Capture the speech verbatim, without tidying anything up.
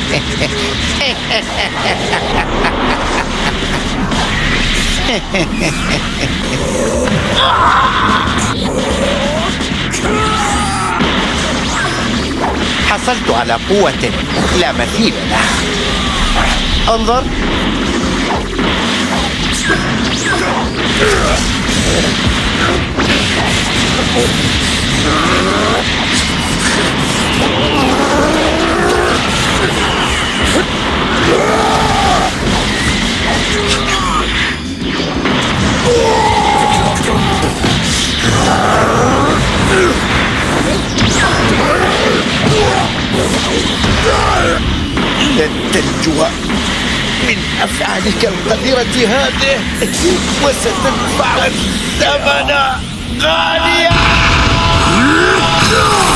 حصلت على قوة لا مثيل لها. انظر. لن تنجو من أفعالك القذرة هذه، وستدفع الثمن غاليا.